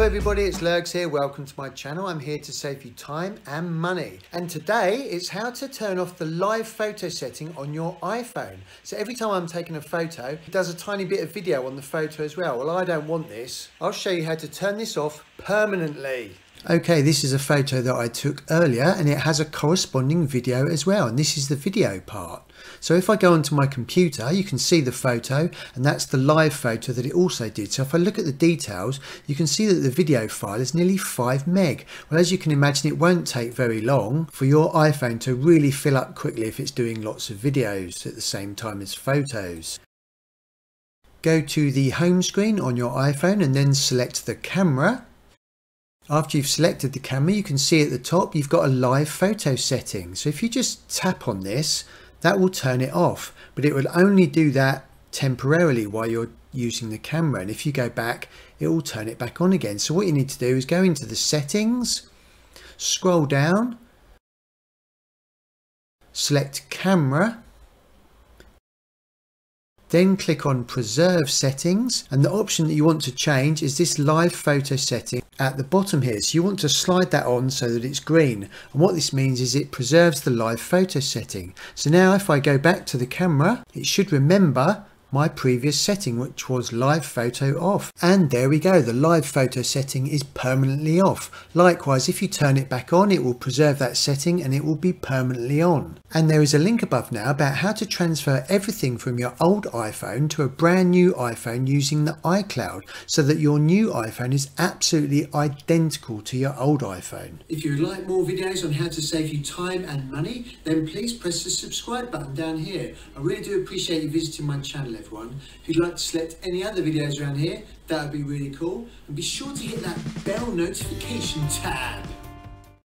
everybody, it's Lurgs here. Welcome to my channel. I'm here to save you time and money. And today it's how to turn off the live photo setting on your iPhone. So every time I'm taking a photo, it does a tiny bit of video on the photo as well. Well, I don't want this. I'll show you how to turn this off permanently. Okay, this is a photo that I took earlier and it has a corresponding video as well, and this is the video part. So if I go onto my computer, you can see the photo, and that's the live photo that it also did. So if I look at the details, you can see that the video file is nearly 5 meg. Well, as you can imagine, it won't take very long for your iPhone to really fill up quickly if it's doing lots of videos at the same time as photos. Go to the home screen on your iPhone and then select the camera. After you've selected the camera, you can see at the top you've got a live photo setting. So if you just tap on this, that will turn it off, but it will only do that temporarily while you're using the camera. And if you go back, it will turn it back on again. So what you need to do is go into the settings, scroll down, select camera, then click on preserve settings, and the option that you want to change is this live photo setting at the bottom here. So you want to slide that on so that it's green, and what this means is it preserves the live photo setting. So now if I go back to the camera, it should remember my previous setting, which was live photo off. And there we go, the live photo setting is permanently off. Likewise, if you turn it back on, it will preserve that setting and it will be permanently on. And there is a link above now about how to transfer everything from your old iPhone to a brand new iPhone using the iCloud, so that your new iPhone is absolutely identical to your old iPhone. If you would like more videos on how to save you time and money, then please press the subscribe button down here. I really do appreciate you visiting my channel, everyone. If you'd like to select any other videos around here, that would be really cool. And be sure to hit that bell notification tab.